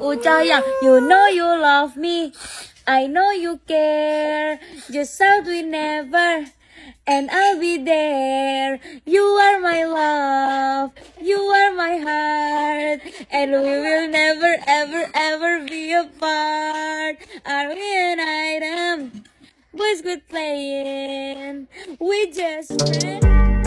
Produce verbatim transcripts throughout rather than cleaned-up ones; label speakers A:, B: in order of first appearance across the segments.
A: uh sayang. You know you love me, I know you care, just shout we never, and I'll be there. You are my love, you are my heart, and we will never ever ever be apart. Are we an item? Boys good playing, we just friends.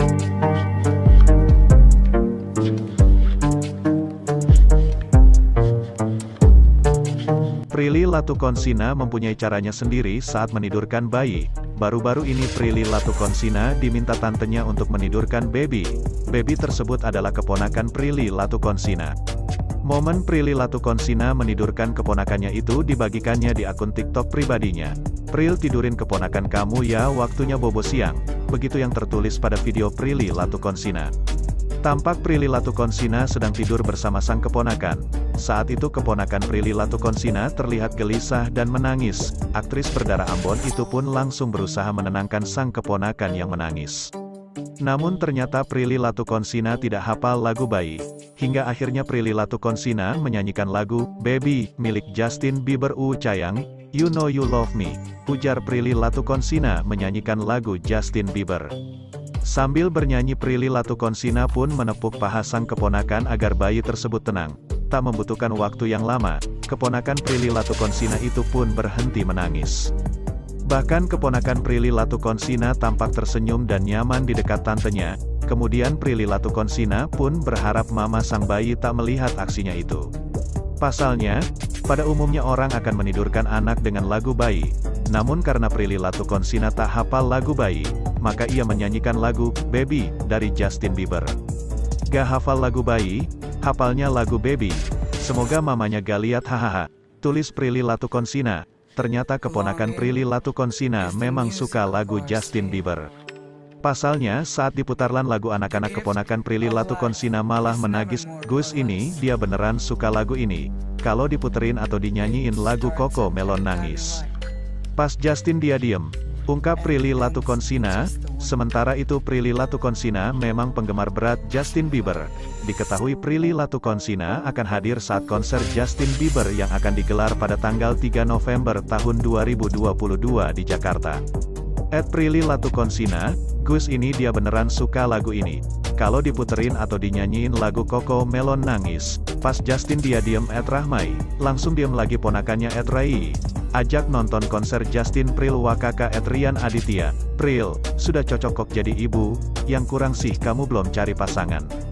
B: Prilly Latuconsina mempunyai caranya sendiri saat menidurkan bayi. Baru-baru ini Prilly Latuconsina diminta tantenya untuk menidurkan baby. Baby tersebut adalah keponakan Prilly Latuconsina. Momen Prilly Latuconsina menidurkan keponakannya itu dibagikannya di akun TikTok pribadinya. "Pril, tidurin keponakan kamu ya, waktunya bobo siang." Begitu yang tertulis pada video Prilly Latuconsina. Tampak Prilly Latuconsina sedang tidur bersama sang keponakan. Saat itu keponakan Prilly Latuconsina terlihat gelisah dan menangis. Aktris berdarah Ambon itu pun langsung berusaha menenangkan sang keponakan yang menangis. Namun ternyata Prilly Latuconsina tidak hafal lagu bayi. Hingga akhirnya Prilly Latuconsina menyanyikan lagu "Baby" milik Justin Bieber. "Uh sayang, you know you love me," ujar Prilly Latuconsina menyanyikan lagu Justin Bieber. Sambil bernyanyi Prilly Latuconsina pun menepuk paha sang keponakan agar bayi tersebut tenang. Tak membutuhkan waktu yang lama, keponakan Prilly Latuconsina itu pun berhenti menangis. Bahkan keponakan Prilly Latuconsina tampak tersenyum dan nyaman di dekat tantenya. Kemudian Prilly Latuconsina pun berharap mama sang bayi tak melihat aksinya itu. Pasalnya, pada umumnya orang akan menidurkan anak dengan lagu bayi. Namun karena Prilly Latuconsina tak hafal lagu bayi, maka ia menyanyikan lagu "Baby" dari Justin Bieber. Gak hafal lagu bayi, hafalnya lagu "Baby". Semoga mamanya gak lihat, hahaha, tulis Prilly Latuconsina. Ternyata keponakan Prilly Latuconsina memang suka lagu Justin Bieber. Pasalnya, saat diputarlan lagu anak-anak, keponakan Prilly Latuconsina malah menangis. Gus ini, dia beneran suka lagu ini. Kalau diputerin atau dinyanyiin lagu Coco Melon nangis. Pas Justin dia diem, ungkap Prilly Latuconsina. Sementara itu Prilly Latuconsina memang penggemar berat Justin Bieber. Diketahui Prilly Latuconsina akan hadir saat konser Justin Bieber yang akan digelar pada tanggal tiga November tahun dua ribu dua puluh dua di Jakarta. At Prilly Latuconsina, Gus ini dia beneran suka lagu ini. Kalau diputerin atau dinyanyiin lagu Coco Melon nangis. Pas Justin dia diem. At Rahmai, langsung diem lagi ponakannya. At Rai, ajak nonton konser Justin Pril Wakaka. At Rian Aditya, Pril, sudah cocok kok jadi ibu, yang kurang sih kamu belum cari pasangan.